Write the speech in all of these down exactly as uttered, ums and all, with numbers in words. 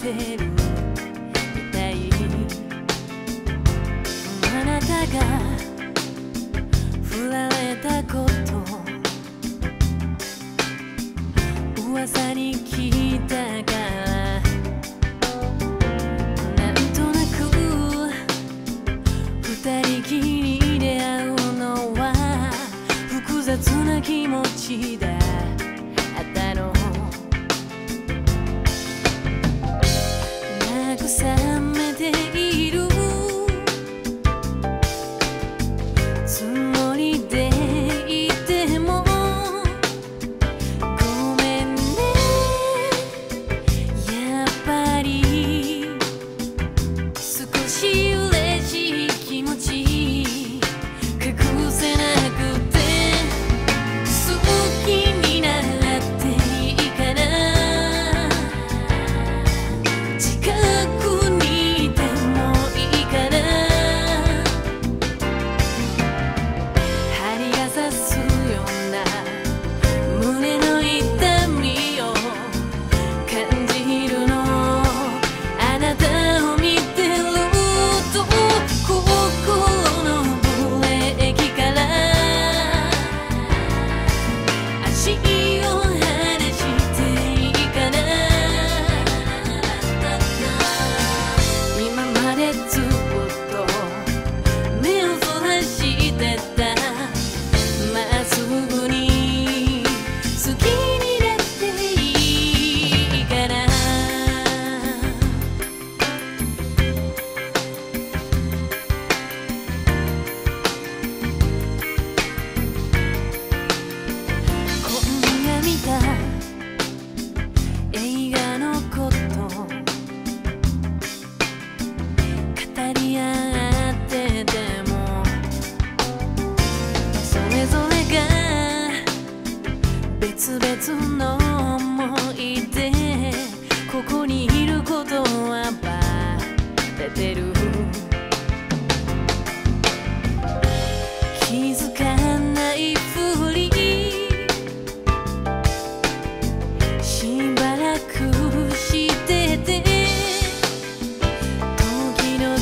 てるみたい。あなたが振られたこと噂に聞いたから、なんとなく二人きりで会うのは複雑な気持ちだったの。慰めているつもりでいてもごめんね、やっぱり少し嬉しい気持ち隠せなくて、好きになっていいかな、近くにいてもいいかな、針が刺すような胸の痛みを感じるの、あなたを見てると心のブレーキから足を離していいかな。今までずっと目をそらしてた、まっすぐに好きになっていいかな。今夜見た映画のこと語り合ってても、それぞれが別々の思い出、ここにいることはバレてる。気づかないふりしばらくしてて、時々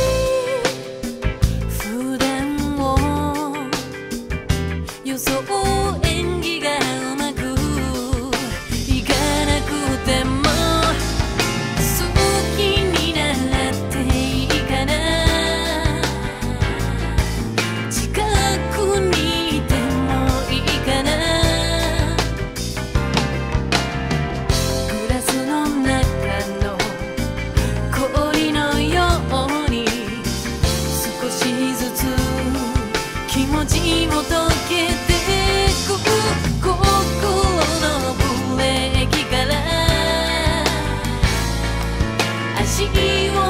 普段を装う演技がうまくいかなくても好きになっていいかな、近くにいてもいいかな、グラスの中の氷のように少しずつ気持ちも溶けてく、心のブレーキから足を